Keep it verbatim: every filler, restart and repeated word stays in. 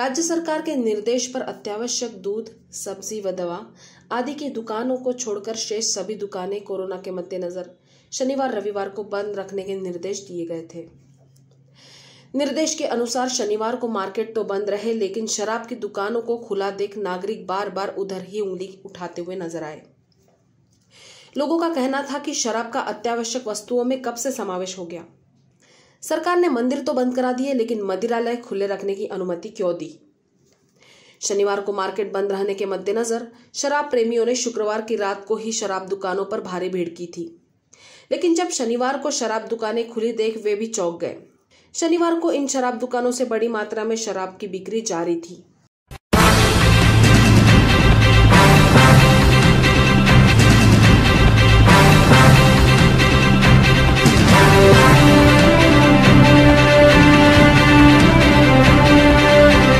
राज्य सरकार के निर्देश पर अत्यावश्यक दूध, सब्जी व दवा आदि की दुकानों को छोड़कर शेष सभी दुकानें कोरोना के मद्देनजर शनिवार रविवार को बंद रखने के निर्देश दिए गए थे। निर्देश के अनुसार शनिवार को मार्केट तो बंद रहे, लेकिन शराब की दुकानों को खुला देख नागरिक बार बार उधर ही उंगली उठाते हुए नजर आए। लोगों का कहना था कि शराब का अत्यावश्यक वस्तुओं में कब से समावेश हो गया। सरकार ने मंदिर तो बंद करा दिए, लेकिन मदिरालय खुले रखने की अनुमति क्यों दी। शनिवार को मार्केट बंद रहने के मद्देनजर शराब प्रेमियों ने शुक्रवार की रात को ही शराब दुकानों पर भारी भीड़ की थी, लेकिन जब शनिवार को शराब दुकानें खुली देख वे भी चौंक गए। शनिवार को इन शराब दुकानों से बड़ी मात्रा में शराब की बिक्री जारी थी।